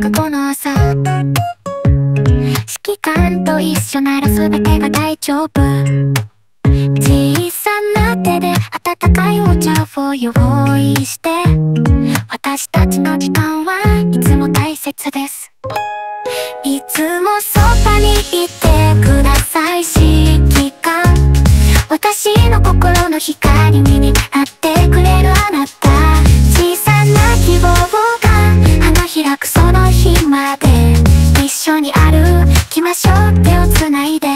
くこの朝、指揮官と一緒なら全てが大丈夫。小さな手で温かいお茶を用意して、私たちの時間はいつも大切です。いつもそばにいてください指揮官。私の心の光になってくれるあなた。小さな希望が花開くその日まで、一緒に歩きましょう手をつないで。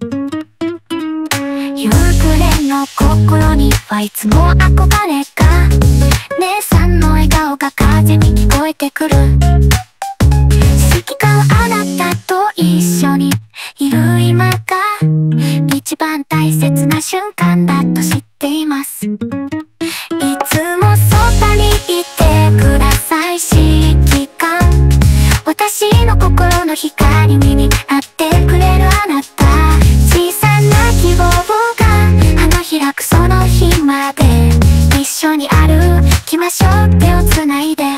夕暮れの心にはいつも憧れが、姉さんの笑顔が風に聞こえてくる。指揮官はあなたと一緒にいる今が一番大切な瞬間だと知っています。いつもそばにいてください指揮官。私の心の光になってくれるあなた。小さな希望が花開くその日まで、一緒に歩きましょう手をつないで。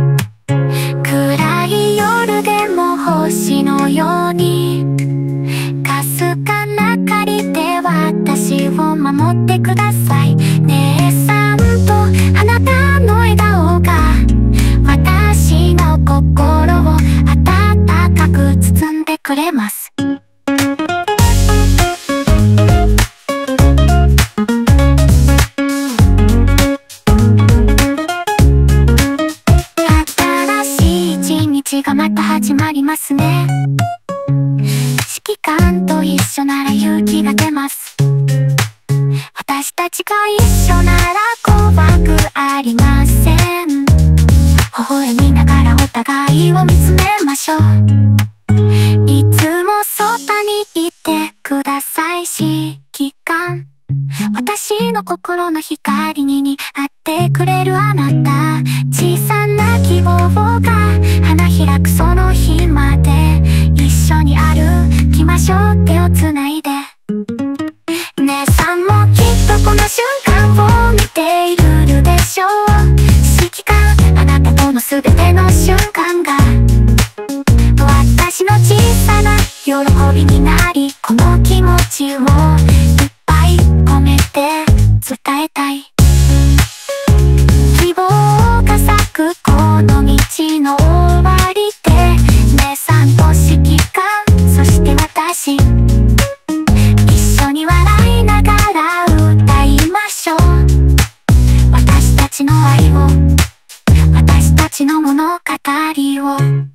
暗い夜でも星のようにかすかな明かりで私を守ってください。姉さんとあなたの笑顔が私の心を温かく包んでくれます。新しい一日がまた始まりますね。指揮官と一緒なら勇気が出ます。私たちが一緒なら怖くありません。微笑みながらお互いを見つめましょう。いつもそばにいてください指揮官。私の心の光になってくれるあなた。小さな希望が花開くその日まで、一緒に歩きましょう手をつないで。姉さんもきっとこの瞬間を見ているでしょう。指揮官、あなたとの全ての瞬間が私の小さな喜びになり、この気持ちをいっぱい込めて伝えたい。希望が咲くこの道の終わりで、姉さんと指揮官そして私、一緒に笑いながら歌いましょう。私たちの愛を、私たちの物語を。